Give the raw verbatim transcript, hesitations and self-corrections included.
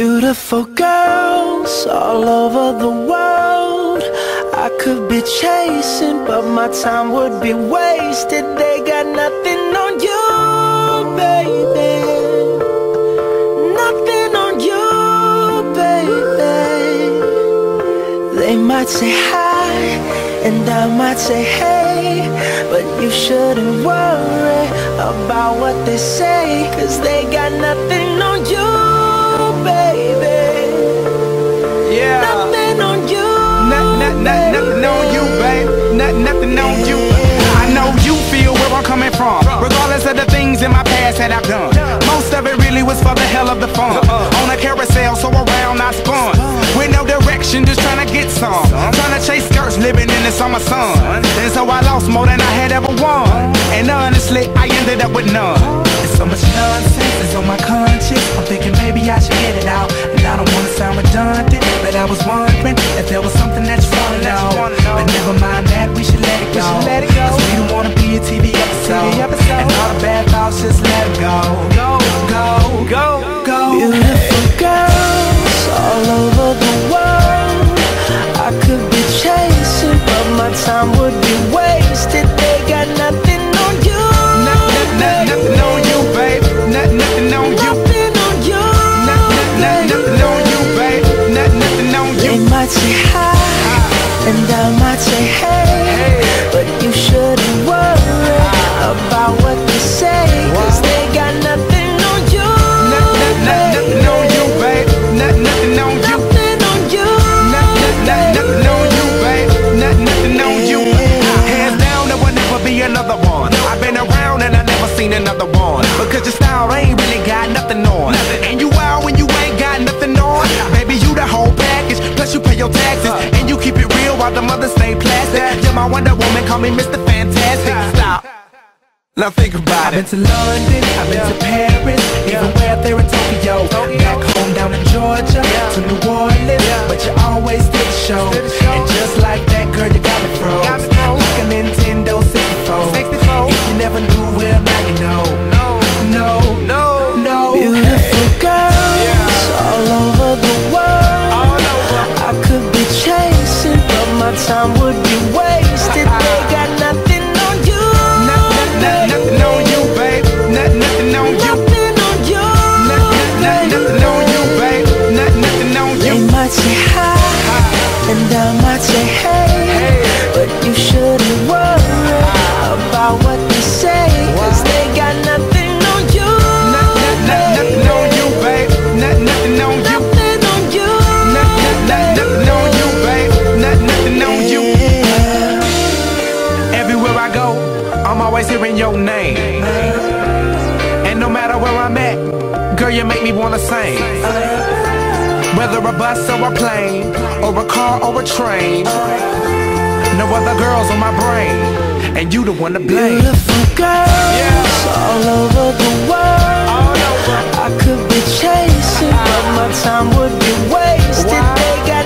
Beautiful girls all over the world I could be chasing, but my time would be wasted. They got nothing on you, baby. Nothing on you, baby. They might say hi, and I might say hey, but you shouldn't worry about what they say, 'cause they got nothing on you, baby. Yeah. Nothing on you. Not, not, not, nothing on you, babe. Not, nothing on you. I know you feel where I'm coming from, regardless of the things in my past that I've done. Most of it really was for the hell of the fun. On a carousel, so around I spun, with no direction, just trying to get some. Trying to chase skirts, living in the summer sun. And so I lost more than I had ever won. And honestly, I ended up with none. There's so much nonsense is on my conscience. I'm thinking maybe I should get it out. And I don't wanna sound redundant, but I was wondering if there was something that you wanna know. But never mind that, we should let it go. Cause we don't wanna be a T V episode. And all the bad thoughts, just let it go. Go, go, go, go. Beautiful girls all over the world I could be chasing, but my time would be wasted. They got nothing on you, Nothing, nothing, nothing on you, babe. Nothing, nothing on you. nothing on you, Nothing, nothing, nothing on you, babe. Nothing, nothing on you. They might say hi, and I might say hey, but you shouldn't worry about what they say, 'cause they got nothing on you, Nothing, nothing on you, babe. Nothing, nothing on you. nothing on you, Nothing, nothing on you, babe. Nothing, nothing on you. Hands down, there will never be another one. I've been around and I never seen another one, because your style ain't really got nothing on. And you out when you ain't got nothing on. Baby, you the whole package, plus you pay your taxes, and you keep it real while the mothers stay plastic. You're my Wonder Woman, call me Mister Fantastic. Stop. Now think about it. I've been to London, I've been to Paris, even way up there in Tokyo. Back home down in Georgia, to New Orleans, but you always did the show. And just like that, girl, you got me froze, like a Nintendo sixty-four. If you never knew, well, now you know. No, no, no, no. Beautiful girls all over the world I could be chasing, but my time would be wasted. They got nothing on you, Nothing on you, babe. Nothing, nothing on you. nothing on you, Nothing, nothing on you, babe. Nothing, nothing on They you. might say hi, and I might say hey, but you shouldn't worry about what they say, 'cause they got nothing on you, Nothing, nothing on you, babe. Nothing, nothing on you. nothing on you, Nothing, nothing on you, babe. Nothing, nothing on you. Everywhere I go, I'm always hearing your name. And no matter where I'm at, girl, you make me wanna sing. Whether a bus or a plane, or a car or a train, no other girls on my brain, and you the one to blame. Beautiful girls all over the world I could be chasing, but my time would be wasted. They got